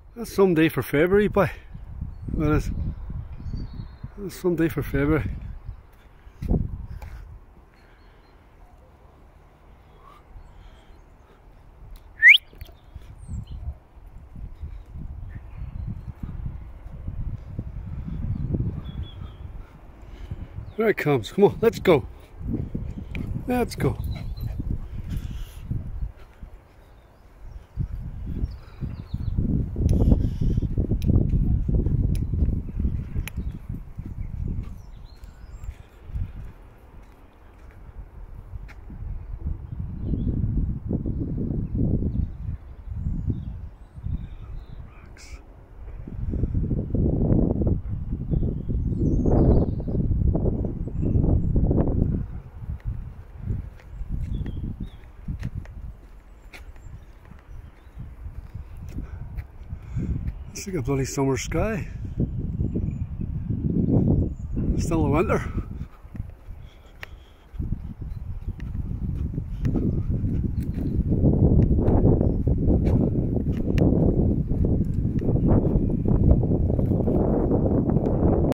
That's some day for February, boy. That is. That's some day for February. There it comes. Come on, let's go. Let's go. It's like a bloody summer sky. Still in the winter.